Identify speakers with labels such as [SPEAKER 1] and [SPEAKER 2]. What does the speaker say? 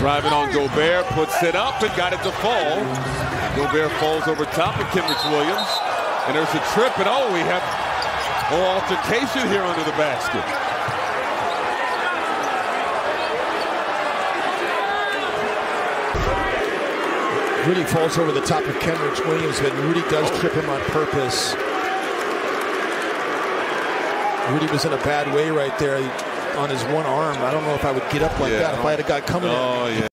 [SPEAKER 1] Driving on Gobert, puts it up and got it to fall. Gobert falls over top of Kenrich Williams. And there's a trip, and we have an altercation here under the basket.
[SPEAKER 2] Rudy falls over the top of Kenrich Williams, but Rudy does trip him on purpose. Rudy was in a bad way right there on his one arm. I don't know if I would get up like that if I had a guy coming in.
[SPEAKER 1] Yeah.